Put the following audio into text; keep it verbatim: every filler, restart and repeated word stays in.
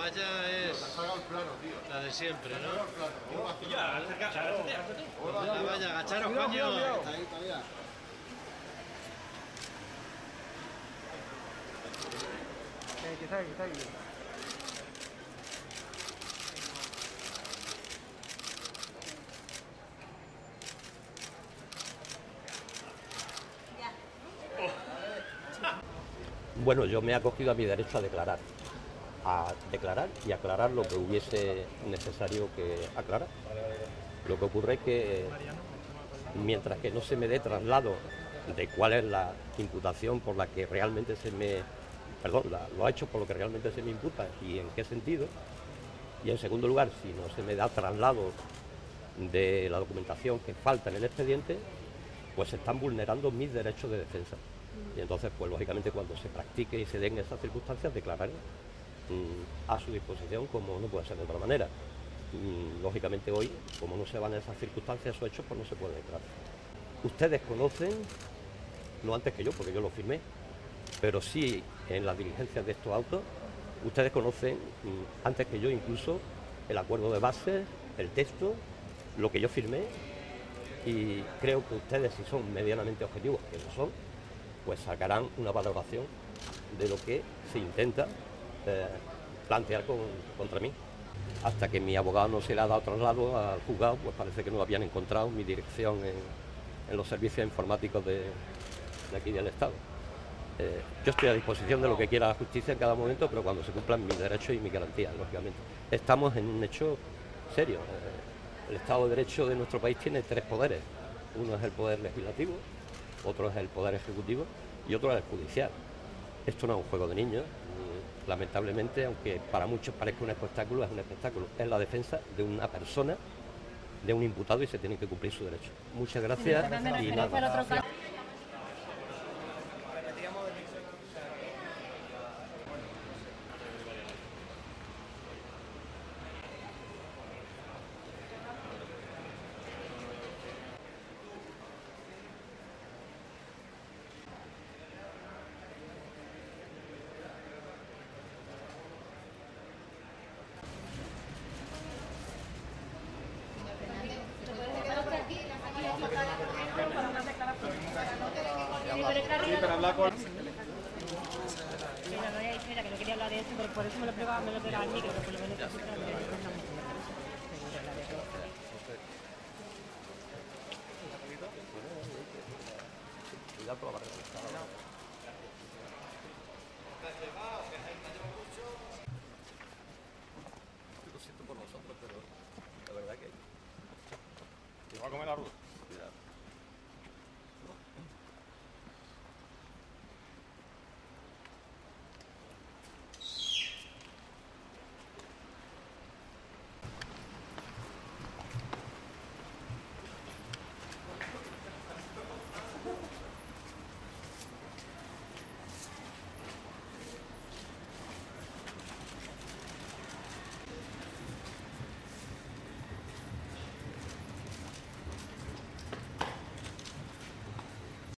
valla es la de siempre, ¿no? La valla, agacharos, coño. Quizá, quizá, quizá. Bueno, yo me he acogido a mi derecho a declarar, a declarar y aclarar lo que hubiese necesario que aclarar. Lo que ocurre es que mientras que no se me dé traslado de cuál es la imputación por la que realmente se me, perdón, la, lo ha hecho por lo que realmente se me imputa y en qué sentido, y en segundo lugar, si no se me da traslado de la documentación que falta en el expediente, pues se están vulnerando mis derechos de defensa. Y entonces, pues lógicamente, cuando se practique y se den esas circunstancias, declararé mmm, a su disposición, como no puede ser de otra manera. Mmm, lógicamente hoy, como no se van esas circunstancias, esos hechos, pues no se puede declarar. Ustedes conocen, no antes que yo, porque yo lo firmé, pero sí en las diligencias de estos autos, ustedes conocen mmm, antes que yo incluso el acuerdo de base, el texto, lo que yo firmé, y creo que ustedes, si son medianamente objetivos, que lo son, pues sacarán una valoración de lo que se intenta eh, plantear con, contra mí. Hasta que mi abogado no se le ha dado traslado al juzgado, pues parece que no habían encontrado mi dirección en, en los servicios informáticos de, de aquí del Estado. Eh, yo estoy a disposición de lo que quiera la justicia en cada momento, pero cuando se cumplan mis derechos y mis garantías, lógicamente. Estamos en un hecho serio. Eh, el Estado de Derecho de nuestro país tiene tres poderes. Uno es el poder legislativo, otro es el poder ejecutivo y otro es el judicial. Esto no es un juego de niños, y, lamentablemente, aunque para muchos parezca un espectáculo, es un espectáculo. Es la defensa de una persona, de un imputado, y se tienen que cumplir sus derechos. Muchas gracias y nada. Sí, para hablar con... Mira, no, espera, que no quería hablar de eso, pero por eso me lo pegaba, me lo pegaba al micro, que por lo menos te Lo siento por vosotros, pero la verdad que... ¿Te va a comer la ruta?